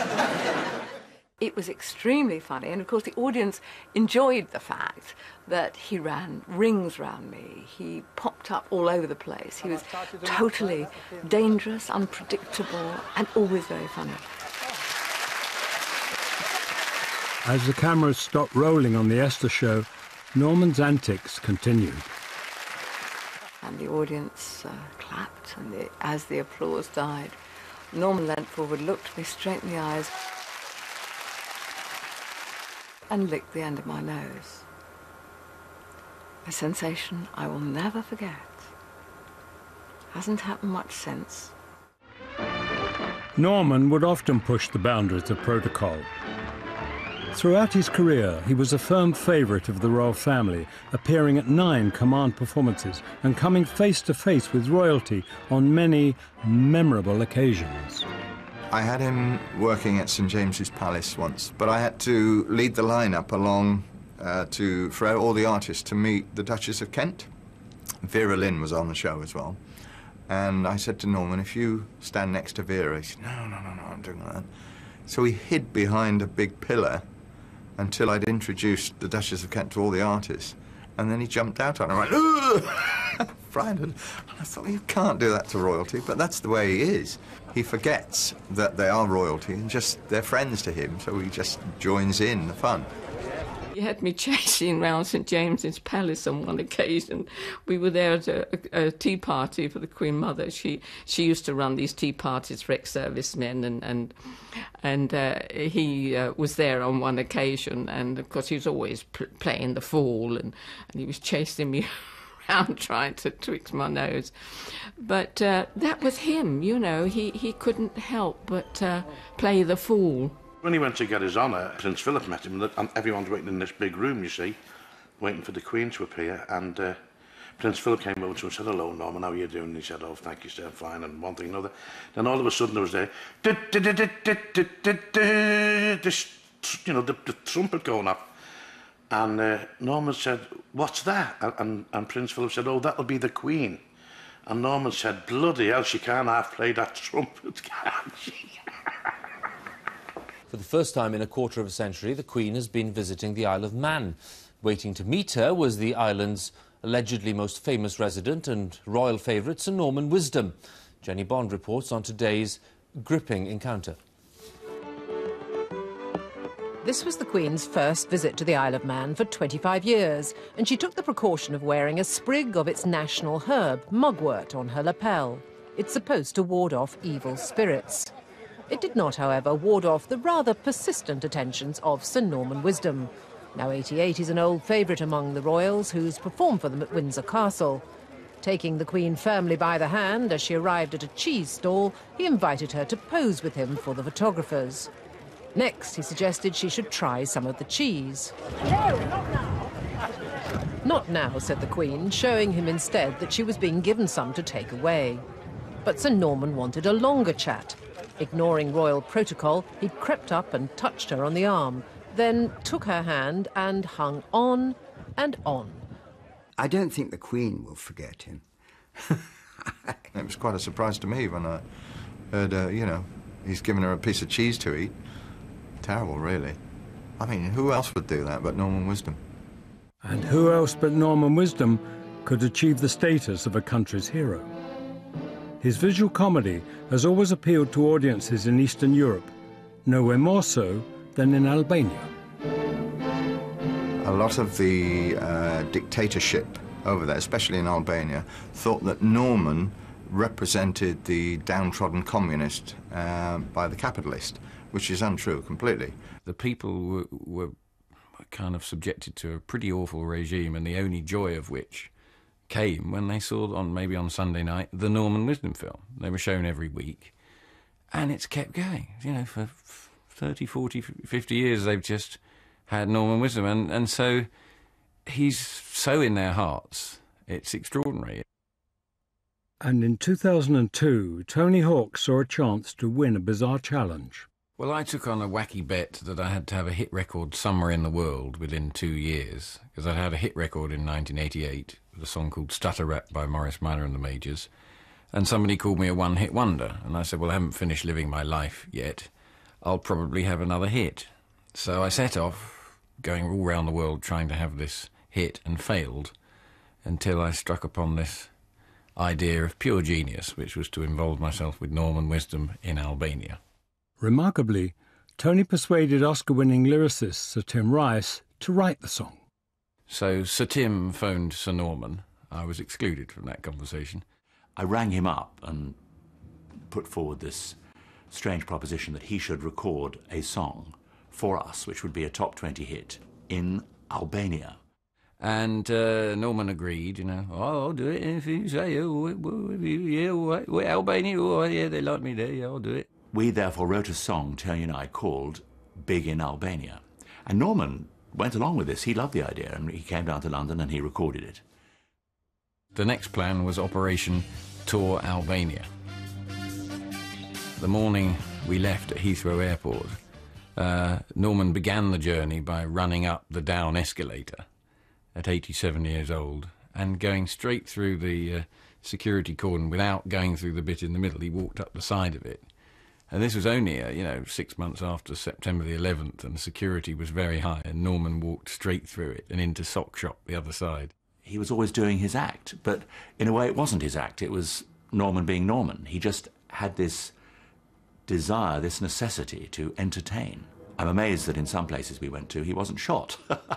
S4: It was extremely funny, and of course the audience enjoyed the fact that he ran rings round me. He popped up all over the place. He was totally dangerous, unpredictable, and always very funny.
S10: As the cameras stopped rolling on the Esther show, Norman's antics continued.
S4: And the audience uh, clapped, and the, as the applause died, Norman leant forward, looked me straight in the eyes, and licked the end of my nose. A sensation I will never forget. Hasn't happened much since.
S10: Norman would often push the boundaries of protocol. Throughout his career, he was a firm favourite of the royal family, appearing at nine command performances and coming face to face with royalty on many memorable occasions.
S12: I had him working at St James's Palace once, but I had to lead the lineup along uh, to for all the artists to meet the Duchess of Kent. Vera Lynn was on the show as well. And I said to Norman, if you stand next to Vera, he said, no, no, no, no, I'm doing that. So he hid behind a big pillar until I'd introduced the Duchess of Kent to all the artists. And then he jumped out on her and I went, frightened. And I thought, you can't do that to royalty, but that's the way he is. He forgets that they are royalty and just they're friends to him, so he just joins in the fun.
S22: He had me chasing round St James's Palace on one occasion. We were there at a, a tea party for the Queen Mother. She she used to run these tea parties for ex-servicemen, and and and uh, he uh, was there on one occasion. And of course, he was always pl playing the fool, and, and he was chasing me around trying to twix my nose. But uh, that was him, you know. He he couldn't help but uh, play the fool.
S25: When he went to get his honour, Prince Philip met him, and everyone's waiting in this big room, you see, waiting for the Queen to appear, and uh, Prince Philip came over to him and said, hello, Norman, how are you doing? And he said, oh, thank you, sir, I'm fine, and one thing and another. Then all of a sudden there was there, this, you know, the, the trumpet going off. And uh, Norman said, what's that? And, and, and Prince Philip said, oh, that'll be the Queen. And Norman said, bloody hell, she can't half play that trumpet, can she?
S26: For the first time in a quarter of a century, the Queen has been visiting the Isle of Man. Waiting to meet her was the island's allegedly most famous resident and royal favourite, Sir Norman Wisdom. Jenny Bond reports on today's gripping encounter.
S27: This was the Queen's first visit to the Isle of Man for twenty-five years, and she took the precaution of wearing a sprig of its national herb, mugwort, on her lapel. It's supposed to ward off evil spirits. It did not, however, ward off the rather persistent attentions of Sir Norman Wisdom. Now eighty-eight, he's an old favourite among the royals who's performed for them at Windsor Castle. Taking the Queen firmly by the hand as she arrived at a cheese stall, he invited her to pose with him for the photographers. Next, he suggested she should try some of the cheese.
S23: No, not now.
S27: Not now, said the Queen, showing him instead that she was being given some to take away. But Sir Norman wanted a longer chat. Ignoring royal protocol, he crept up and touched her on the arm, then took her hand and hung on and on.
S7: I don't think the Queen will forget him.
S12: It was quite a surprise to me when I heard, uh, you know, he's given her a piece of cheese to eat. Terrible, really. I mean, who else would do that but Norman Wisdom?
S10: And who else but Norman Wisdom could achieve the status of a country's hero? His visual comedy has always appealed to audiences in Eastern Europe, nowhere more so than in Albania.
S12: A lot of the uh, dictatorship over there, especially in Albania, thought that Norman represented the downtrodden communist uh, by the capitalist, which is untrue completely.
S1: The people were, were kind of subjected to a pretty awful regime, and the only joy of which came when they saw, on maybe on Sunday night, the Norman Wisdom film. They were shown every week, and it's kept going. You know, for thirty, forty, fifty years they've just had Norman Wisdom, and, and so he's so in their hearts. It's extraordinary.
S10: And in two thousand two, Tony Hawk saw a chance to win a bizarre challenge.
S1: Well, I took on a wacky bet that I had to have a hit record somewhere in the world within two years, because I had a hit record in nineteen eighty-eight with a song called Stutter Rap by Morris Minor and the Majors, and somebody called me a one-hit wonder, and I said, well, I haven't finished living my life yet. I'll probably have another hit. So I set off, going all around the world trying to have this hit, and failed, until I struck upon this idea of pure genius, which was to involve myself with Norman Wisdom in Albania.
S10: Remarkably, Tony persuaded Oscar-winning lyricist Sir Tim Rice to write the song.
S1: So Sir Tim phoned Sir Norman. I was excluded from that conversation.
S6: I rang him up and put forward this strange proposition that he should record a song for us, which would be a top twenty hit in Albania.
S1: And uh, Norman agreed, you know, oh, I'll do it if you say, oh, yeah, well, Albania, oh, yeah, they like me there, yeah, I'll do it.
S6: We therefore wrote a song, Tony and I, called Big in Albania. And Norman went along with this. He loved the idea, and he came down to London and he recorded it.
S1: The next plan was Operation Tour Albania. The morning we left at Heathrow Airport, uh, Norman began the journey by running up the down escalator at eighty-seven years old and going straight through the uh, security cordon without going through the bit in the middle. He walked up the side of it. And this was only, uh, you know, six months after September the eleventh, and the security was very high, and Norman walked straight through it and into sock shop the other side.
S6: He was always doing his act, but in a way it wasn't his act. It was Norman being Norman. He just had this desire, this necessity to entertain. I'm amazed that in some places we went to, he wasn't shot.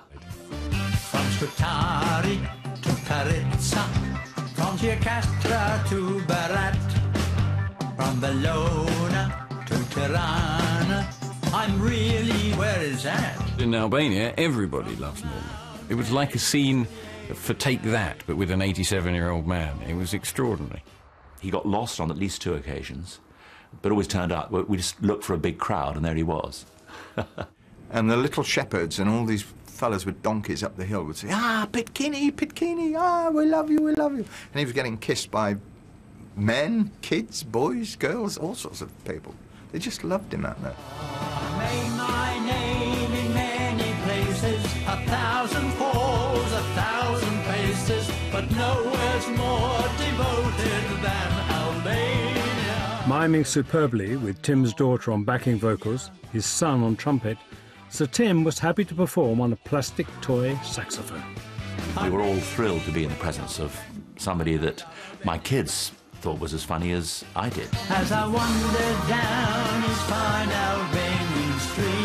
S23: From Scutari to Carizza, from Chiacastra to Barat, from Bologna to Tirana, I'm really where it's at.
S1: In Albania, everybody loves Norman. It was like a scene for Take That, but with an eighty-seven-year-old man. It was extraordinary.
S6: He got lost on at least two occasions, but always turned up. We just looked for a big crowd, and there he was.
S12: And the little shepherds and all these fellas with donkeys up the hill would say, ah, Pitkini, Pitkini, ah, we love you, we love you. And he was getting kissed by men, kids, boys, girls, all sorts of people. They just loved him out there.
S23: I made my name in many places, a thousand falls, a thousand paces, but nowhere's more devoted than Albania.
S10: Miming superbly with Tim's daughter on backing vocals, his son on trumpet, Sir Tim was happy to perform on a plastic toy saxophone.
S6: We were all thrilled to be in the presence of somebody that my kids thought was as funny as I did.
S23: As I wandered down his fine Albanian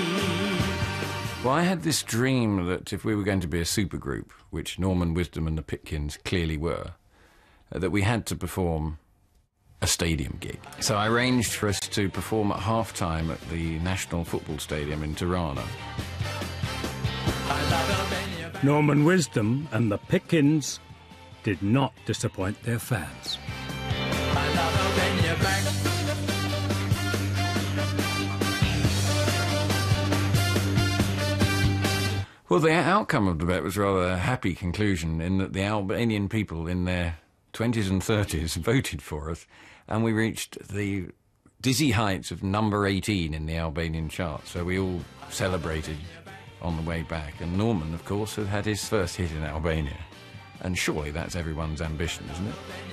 S23: street.
S1: Well, I had this dream that if we were going to be a supergroup, which Norman Wisdom and the Pitkins clearly were, uh, that we had to perform a stadium gig. So I arranged for us to perform at half-time at the National Football Stadium in Tirana.
S10: Norman Wisdom and the Pitkins did not disappoint their fans.
S23: I love Albania back.
S1: Well, the outcome of the bet was rather a happy conclusion in that the Albanian people in their twenties and thirties voted for us, and we reached the dizzy heights of number eighteen in the Albanian chart, so we all celebrated on the way back. And Norman, of course, had had his first hit in Albania, and surely that's everyone's ambition, isn't it?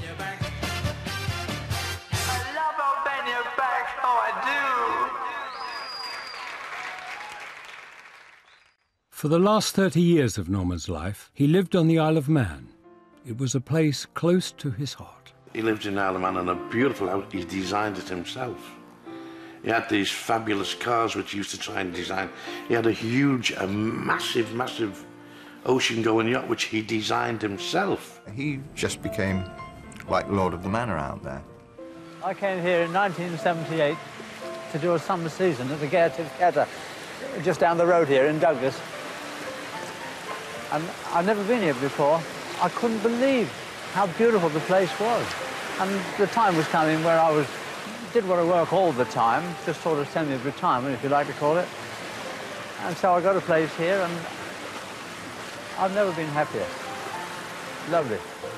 S23: I love Albania back, oh I do.
S10: For the last thirty years of Norman's life, he lived on the Isle of Man. It was a place close to his heart.
S25: He lived in Isle of Man in a beautiful house. He designed it himself. He had these fabulous cars which he used to try and design. He had a huge, a massive, massive ocean-going yacht which he designed himself.
S12: He just became like Lord of the Manor out there.
S11: I came here in nineteen seventy-eight to do a summer season at the Gaiety Theatre, just down the road here in Douglas. And I'd never been here before. I couldn't believe how beautiful the place was. And the time was coming where I was, didn't want to work all the time, just sort of semi-retirement, if you like to call it. And so I got a place here, and I've never been happier. Lovely.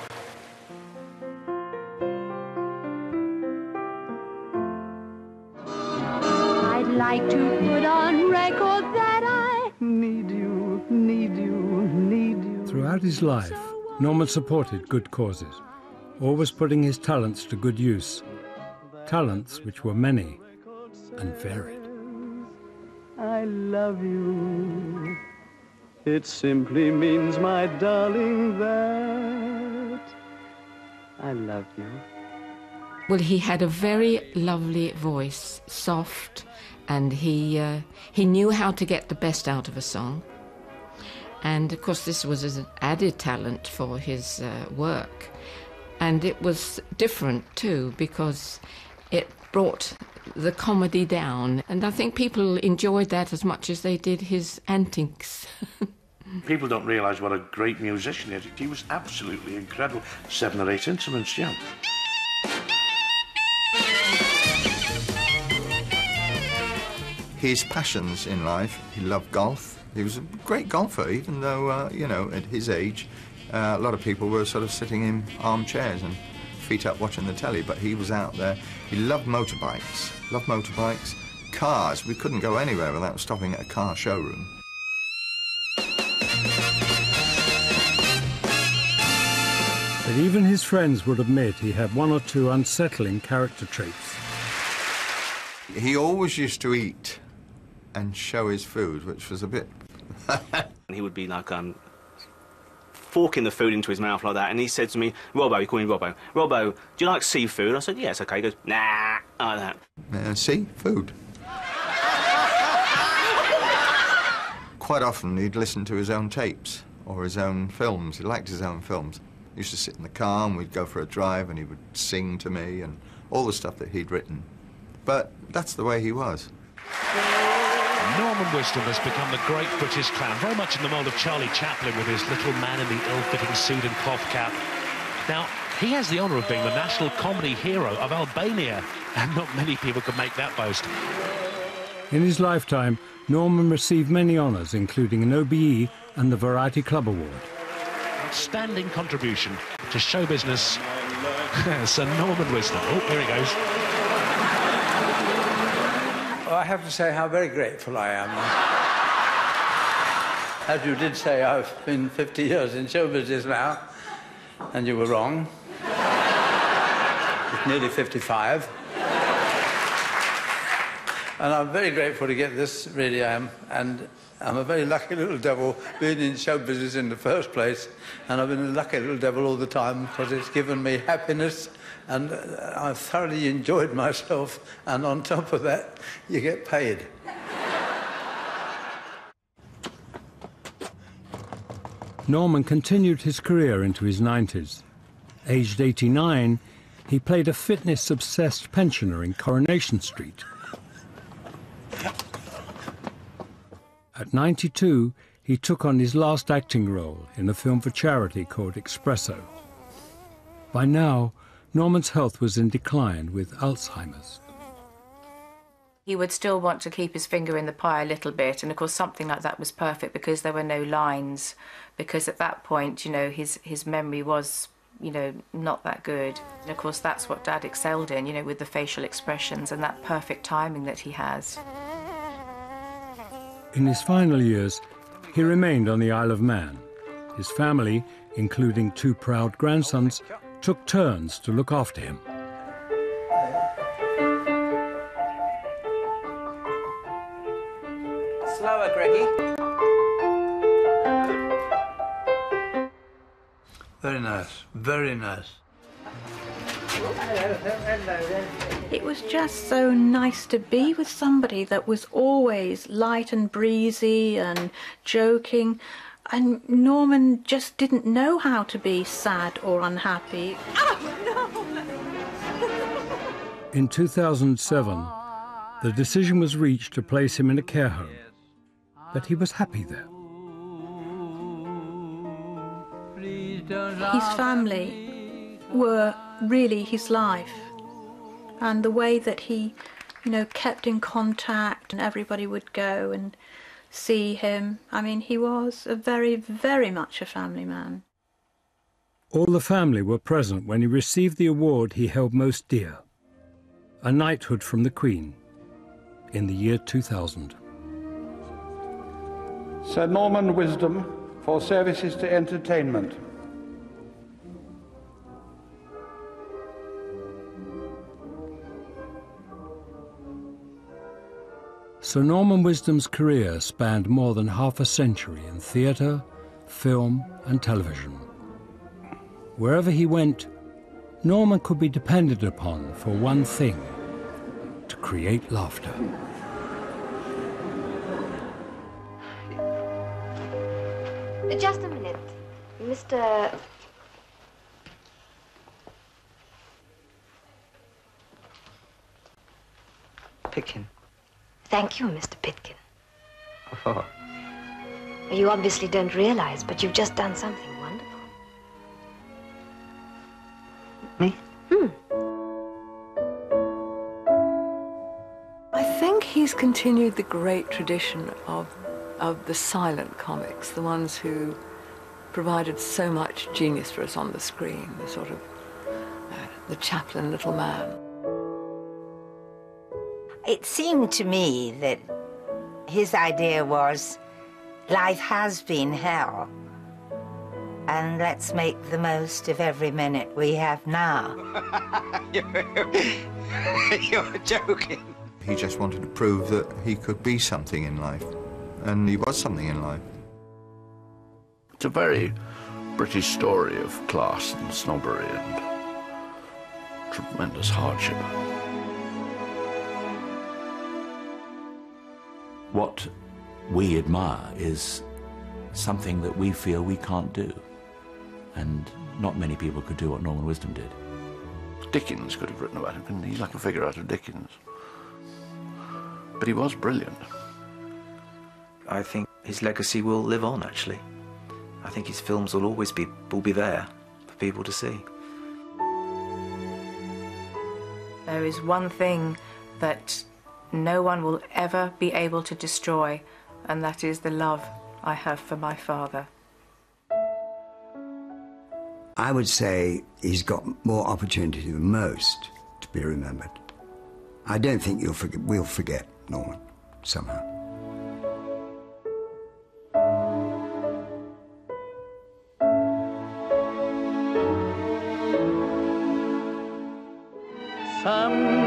S14: I'd like to put on record that I need you, need you, need you.
S10: Throughout his life, Norman supported good causes, always putting his talents to good use. Talents which were many and varied.
S14: I love you. It simply means, my darling, that I love you.
S22: Well, he had a very lovely voice, soft, and he, uh, he knew how to get the best out of a song. And, of course, this was an added talent for his uh, work. And it was different, too, because it brought the comedy down. And I think people enjoyed that as much as they did his antics.
S25: People don't realise what a great musician he is. He was absolutely incredible. Seven or eight instruments, yeah.
S12: His passions in life, he loved golf. He was a great golfer, even though, uh, you know, at his age, uh, a lot of people were sort of sitting in armchairs and feet up watching the telly, but he was out there. He loved motorbikes, loved motorbikes, cars. We couldn't go anywhere without stopping at a car showroom.
S10: But even his friends would admit he had one or two unsettling character traits.
S12: He always used to eat and show his food, which was a bit...
S15: He would be like um, forking the food into his mouth like that, and he said to me, Robbo, he called me Robbo, Robbo, do you like seafood? I said, yes, okay. He goes, nah, like that.
S12: Uh, seafood. Quite often he'd listen to his own tapes or his own films. He liked his own films. He used to sit in the car and we'd go for a drive and he would sing to me and all the stuff that he'd written. But that's the way he was.
S16: Norman Wisdom has become the great British clown, very much in the mould of Charlie Chaplin with his little man in the ill-fitting suit and cloth cap. Now, he has the honour of being the national comedy hero of Albania, and not many people can make that boast.
S10: In his lifetime, Norman received many honours, including an O B E and the Variety Club Award.
S16: Outstanding contribution to show business, Sir Norman Wisdom. Oh, here he goes.
S3: Well, I have to say how very grateful I am. As you did say, I've been fifty years in show business now, and you were wrong. It's nearly fifty-five. And I'm very grateful to get this, really I am. And I'm a very lucky little devil being in show business in the first place. And I've been a lucky little devil all the time because it's given me happiness and I've thoroughly enjoyed myself. And on top of that, you get paid.
S10: Norman continued his career into his nineties. Aged eighty-nine, he played a fitness-obsessed pensioner in Coronation Street. At ninety-two, he took on his last acting role in a film for charity called Espresso. By now, Norman's health was in decline with Alzheimer's.
S18: He would still want to keep his finger in the pie a little bit, and of course something like that was perfect because there were no lines, because at that point, you know, his, his memory was, you know, not that good. And of course that's what Dad excelled in, you know, with the facial expressions and that perfect timing that he has.
S10: In his final years, he remained on the Isle of Man. His family, including two proud grandsons, took turns to look after him.
S11: Slower, Greggy.
S3: Very nice, very nice.
S2: It was just so nice to be with somebody that was always light and breezy and joking. And Norman just didn't know how to be sad or unhappy.
S10: In two thousand seven, the decision was reached to place him in a care home, but he was happy there.
S2: His family were really his life, and the way that he, you know, kept in contact, and everybody would go and see him. I mean, he was a very, very much a family man.
S10: All the family were present when he received the award he held most dear, a knighthood from the Queen, in the year two thousand.
S5: Sir Norman Wisdom for services to entertainment.
S10: Sir Norman Wisdom's career spanned more than half a century in theatre, film and television. Wherever he went, Norman could be depended upon for one thing: to create laughter.
S8: Just a minute. Mister
S13: Pitkin.
S8: Thank you, Mister Pitkin.
S13: Oh.
S8: You obviously don't realize, but you've just done something wonderful.
S13: Me?
S8: Hmm.
S4: I think he's continued the great tradition of, of the silent comics, the ones who provided so much genius for us on the screen, the sort of, uh, the Chaplin little man.
S17: It seemed to me that his idea was, life has been hell, and let's make the most of every minute we have now.
S13: You're joking.
S12: He just wanted to prove that he could be something in life, and he was something in life.
S9: It's a very British story of class and snobbery and tremendous hardship.
S6: What we admire is something that we feel we can't do. And not many people could do what Norman Wisdom did.
S9: Dickens could have written about him, couldn't he? He's like a figure out of Dickens. But he was brilliant.
S13: I think his legacy will live on, actually. I think his films will always be, will be there for people to see.
S18: There is one thing that no one will ever be able to destroy, and that is the love I have for my father.
S7: I would say he's got more opportunity than most to be remembered. I don't think you'll forget, we'll forget Norman somehow.
S23: Some